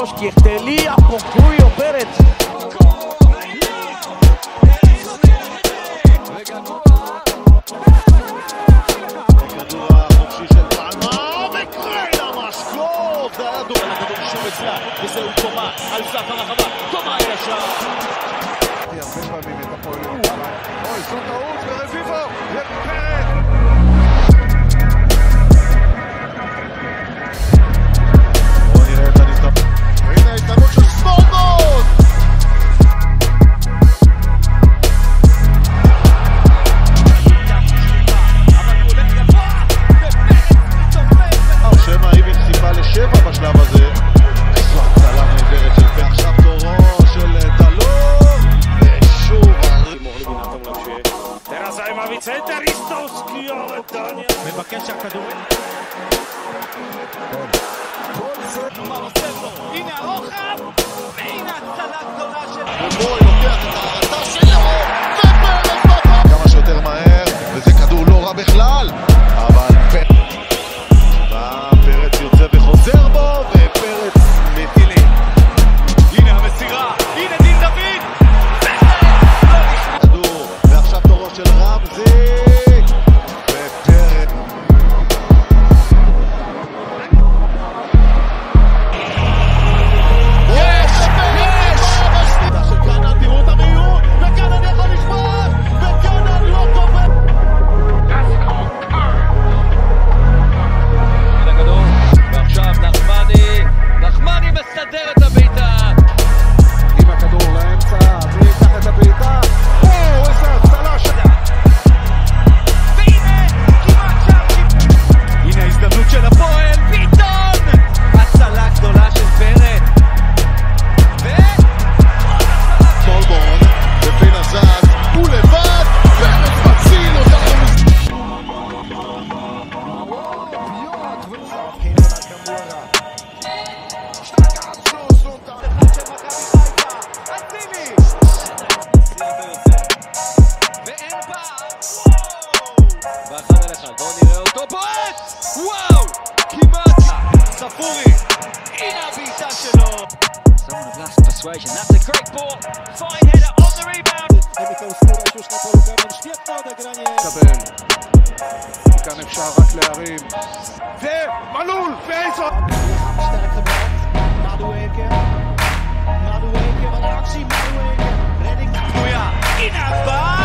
3, Kirtelia, Pocuyo, Peretz. וזהו תומה, על סף הרחבה, תומה ישר. הרבה פעמים את הפועלים. אוי, זו טעות ורביבו, ופרץ. בואו נראה את ההזדמנות. והנה ההזדמנות של ספורטות! אבל הוא הולך גבוה, ופרץ מתעופף. שמא איביץ' סיבה לשבע בשלב הזה. הצלה נהדרת של פרץ, עכשיו תורו של טלור, ושוב Teraz zajmowy center Istowski, ale Dania מבקש הכדור. הנה הרוחב, והנה הצלה גדולה של... ובואי לוקח את ההרצה שלו, ופרץ בפעם! כמה שיותר מהר, וזה כדור לא רע בכלל, אבל פרץ יוצא וחוזר בו, ופרץ מטילי. הנה המסירה, הנה דין דוד, כדור, ועכשיו תורו של רמזי, ופרץ. יש! של קנן, תראו את המהירות, וקנן יכול לשמור, וקנן לא קובע. הנה הכדור, ועכשיו נחמני מסדר את הביתה. עם הכדור לאמצע, וייקח את הביתה. איזה הצלה שלה. והנה, כמעט שם. הנה ההזדמנות של הפועל, ביטון! הצלה גדולה של פרץ. קולבון, ובין הזז, הוא לבד, פרץ מציל אותנו. ואין פער. ואחד על אחד, בואו נראה אותו בועט! וואו! כמעט! ספורי! הנה הבעיטה שלו! Someone of last persuasion, that's a great ball! Fine header on the rebound! קבל. כאן אפשר רק להרים. ומלול, ואיזו! פנויה! הנה הבא!